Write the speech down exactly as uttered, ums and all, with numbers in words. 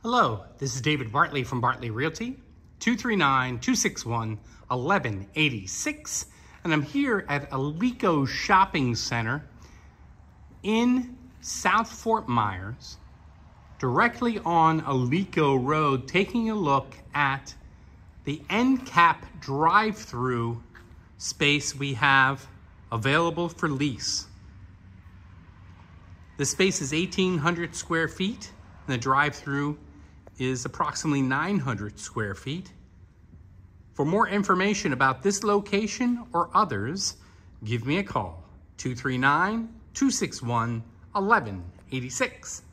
Hello, this is David Bartley from Bartley Realty, two three nine, two six one, one one eight six, and I'm here at Alico Shopping Center in South Fort Myers, directly on Alico Road, taking a look at the end cap drive-through space we have available for lease. The space is eighteen hundred square feet, and the drive-through is approximately nine hundred square feet. For more information about this location or others, give me a call, two three nine, two six one, one one eight six.